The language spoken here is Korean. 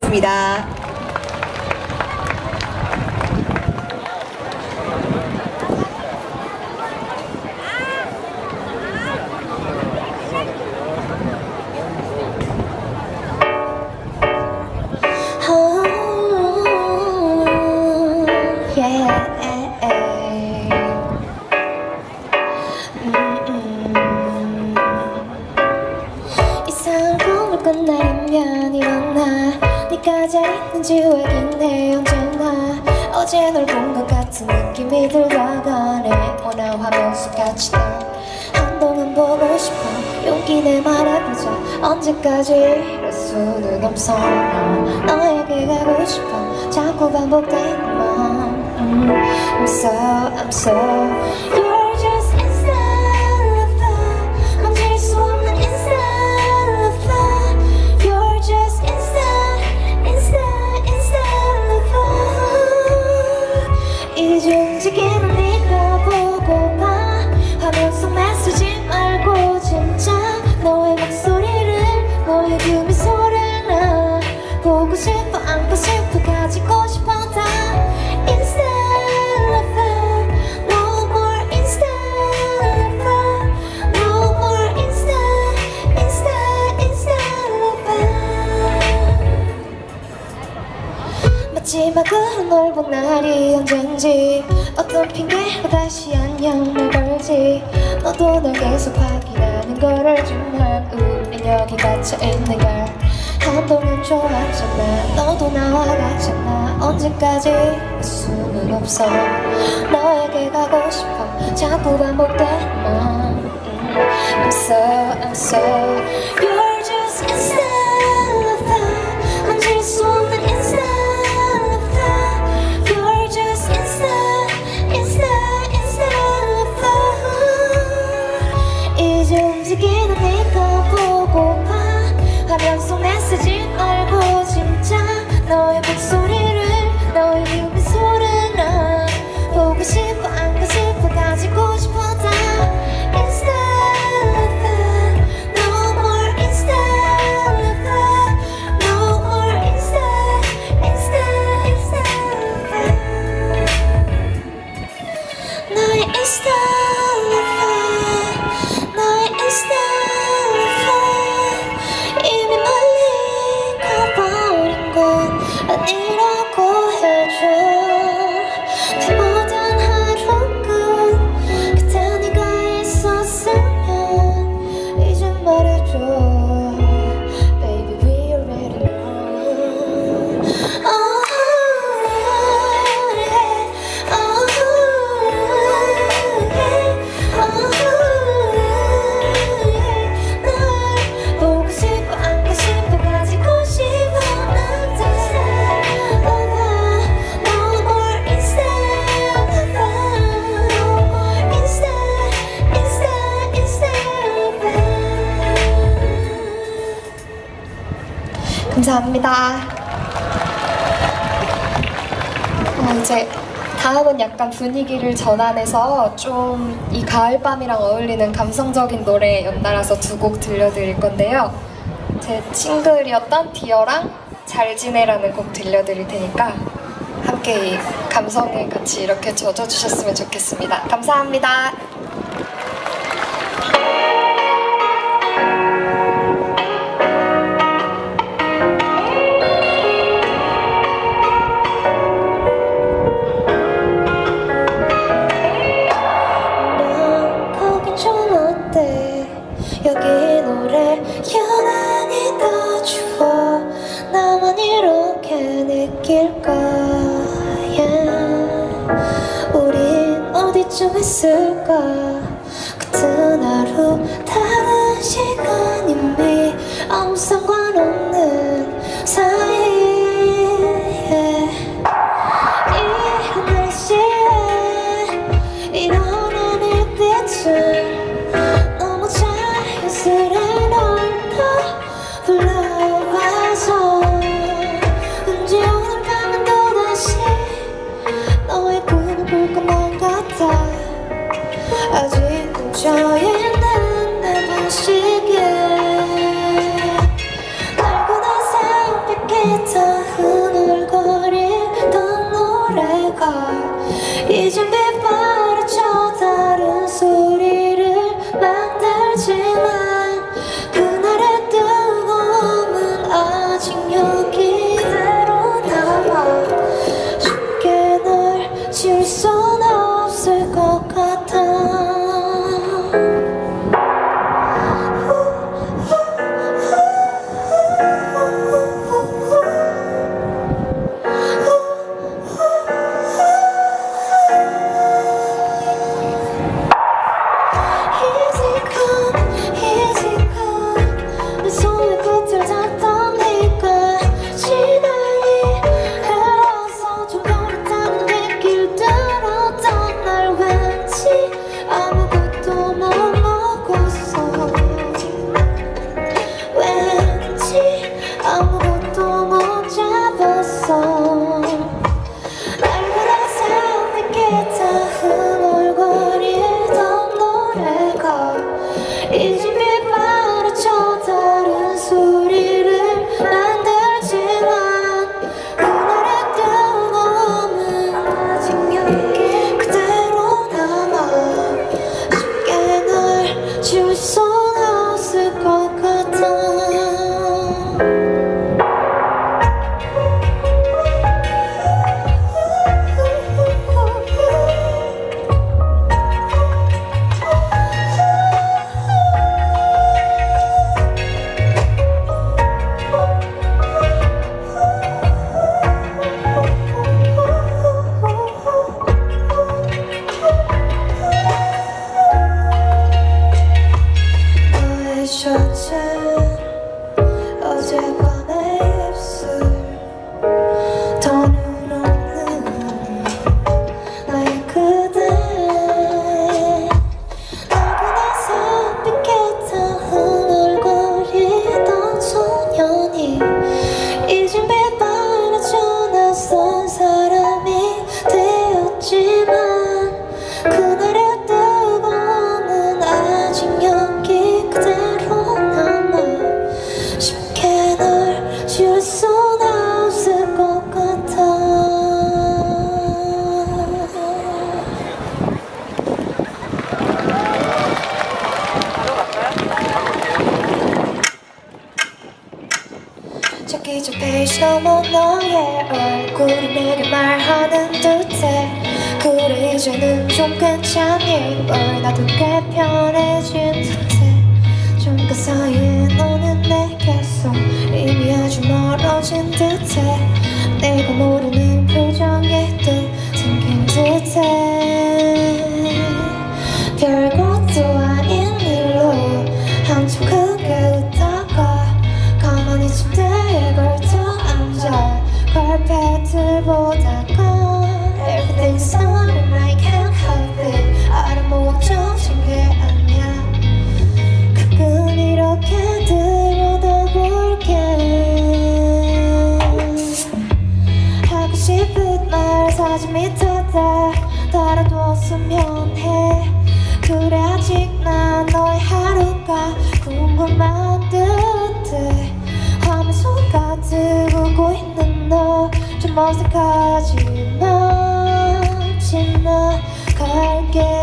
부탁드리겠습니다. 이상한 꿈을 끝내면 일어나 네가 잘있는지 확인해 언제나 어제 널 본 것 같은 느낌이 들다가네 오늘 화면 속 같이 널 한동안 보고 싶어 용기 내 말해보자 언제까지 이럴 수는 없어 너에게 가고 싶어 자꾸 반복되는 맘 I'm so You're just inside lover 만질 수 없는 inside lover You're just inside lover 이제 움직이는 네가 보고파 화면 속 메시지 말고 진짜 너의 목소리를 너의 그 미소를 나 보고 싶어 안고 싶어 가지고 싶어 다 마지막으로 널 본 날이 언젠지 어떤 핑계로 다시 안녕을 걸지 너도 날 계속 확인하는 걸 알지만 우린 여기 갇혀있는 걸 한동안 좋아하잖아 너도 나와 같잖아 언제까지 할 수는 없어 너에게 가고 싶어 자꾸 반복되는 맘 I'm so You're just inside lover 만질 수 없는 inside 움직이는 네가 보고파 화면 속 메시지 말고 진짜 너의 목소리를 너의 그 미소를 나 보고 싶어 안고 싶어 가지고 싶어 다 Inside lover No more inside lover No more inside lover 너의 inside lover 이미 멀리 가버린 건 아니라고 해줘 비보단 하루 끝 그때 네가 있었으면 이제 말해줘 Baby we already know 감사합니다. 이제 다음은 약간 분위기를 전환해서 좀 이 가을밤이랑 어울리는 감성적인 노래 연달아서 두 곡 들려드릴 건데요. 제 싱글이었던 디어랑 잘 지내라는 곡 들려드릴 테니까 함께 이 감성에 같이 이렇게 젖어주셨으면 좋겠습니다. 감사합니다. 여기 노래 유난히 더 추워 나만 이렇게 느낄 거야 우린 어디쯤 있을까 같은 하루 다른 시간임이 아무 상관없는 사이에 이런 날씨에 이런 하늘빛은 불러와서 언제 오늘 밤은 또다시 너의 꿈을 볼 것만 같아 아직 흥얼거리던 노래가 이젠 빛바래쳐 다른 소리를 만들지만 그날의 뜨거움은 아직 여기 그대로 남아 쉽게 널 지울 순 없을 것 같아. 아무것도 못 잡았어. 날보다 새빛기타 흥얼거리던 노래가 이제 빛바래쳐 다른 소리를 만들지만 그날의 뜨거움은 아직 여기 그대로 남아 쉽게 널 지울 순 없을 것 같아. 셔츠 어젯밤의 입술 더는 없는 나의 그대 나그네서 빛기타 흥얼거리던 소년이 이젠 빛바래쳐 낯선 사람이 되었지만 그날의 뜨거움은 아직 여기 그대로 쉽게 널 지울 순 없을 것 같아. 저기 저 페이지 넘어 너의 얼굴이 내게 말하는 듯해. 그래 이제는 좀 괜찮니 뭘 나도 꽤 편해진 듯해. 좀 그 사이에 너는 내게서 이미 아주 멀어진 듯해. 내가 모르는 표정에 또 생긴 듯해. 별것도 아닌 일로 한참 크게 웃다가 가만히 침대에 걸터 앉아 걸패드 보다가 Everything's fine and I can't help it. 알아보아 정신 게 아니야. 가끔 이렇게 들여다볼게. 하고 싶은 말 사진 밑에다 달아뒀으면 해. 그래 아직 난 너의 하루가 궁금한 듯해. 화면 속 가득 웃고 있는 너 좀 어색하지만 지나갈게.